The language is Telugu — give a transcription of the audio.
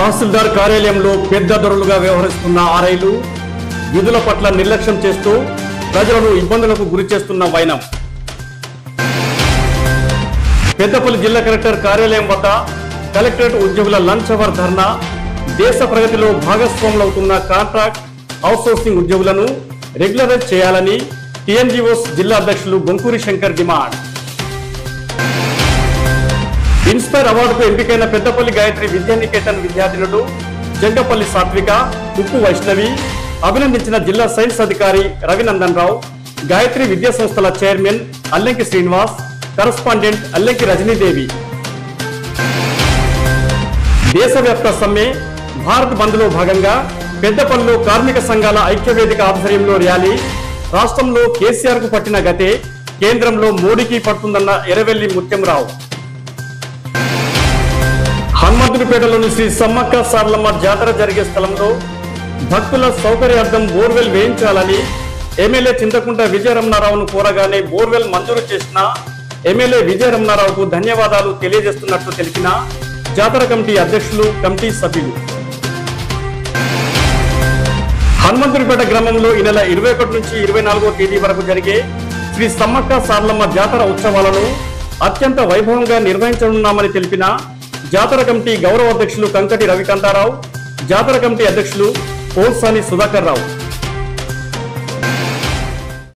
తహసీల్దార్ కార్యాలయంలో పెద్ద దొరలుగా వ్యవహరిస్తున్న ఆర్ఐలు విధుల పట్ల నిర్లక్ష్యం చేస్తూ ప్రజలను ఇబ్బందులకు గురి చేస్తున్న వైనం. పెద్దపల్లి జిల్లా కలెక్టర్ కార్యాలయం వద్ద కలెక్టరేట్ ఉద్యోగుల లంచ్ అవర్ ధర్నా. దేశ ప్రగతిలో భాగస్వాములవుతున్న కాంట్రాక్ట్ అవుట్సోర్సింగ్ ఉద్యోగులను రెగ్యులరైజ్ చేయాలని టీఎన్జీఓస్ జిల్లా అధ్యక్షులు గొంకూరి శంకర్ డిమాండ్. ఇన్స్పైర్ అవార్డుకు ఎంపికైన పెద్దపల్లి గాయత్రి విద్యానికేతన్ విద్యార్థినులు జంగపల్లి సాత్విక, ఉప్పు వైష్ణవి అభినందించిన జిల్లా సైన్స్ అధికారి రవినందన్ రావు, గాయత్రి విద్యా సంస్థల చైర్మన్ అల్లెంకి శ్రీనివాస్, కరస్పాండెంట్ అల్లెంకి రజనీదేవి. దేశవ్యాప్త సమ్మె భారత్ బంద్ లో భాగంగా పెద్దపల్లిలో కార్మిక సంఘాల ఐక్యవేదిక ఆధ్వర్యంలో ర్యాలీ. రాష్ట్రంలో కేసీఆర్ కు పట్టిన గతే కేంద్రంలో మోడీకి పడుతుందన్న ఎర్రవెల్లి ముత్యంరావు. హనుమంతునిపేటలోని శ్రీ సమ్మక్క సారలమ్మ జాతర జరిగే స్థలంలో భక్తుల సౌకర్యార్థం బోర్వెల్ వేయించాలని ఎమ్మెల్యే చింతకుంట విజయరమణారావును కోరగానే బోర్వెల్ మంజూరు చేసిన ఎమ్మెల్యే విజయరమణారావుకు ధన్యవాదాలు తెలియజేస్తున్నట్లు తెలిపిన జాతర కమిటీ అధ్యక్షులు, కమిటీ సభ్యులు. హనుమంతునిపేట గ్రామంలో ఈ నెల 21 నుంచి 24వ తేదీ వరకు జరిగే శ్రీ సమ్మక్క సారలమ్మ జాతర ఉత్సవాలను అత్యంత వైభవంగా నిర్వహించనున్నామని తెలిపిన జాతర కమిటీ గౌరవ అధ్యక్షులు కంకటి రవికాంతారావు, జాతర కమిటీ అధ్యక్షులు పోల్సాని సుధాకర్ రావు.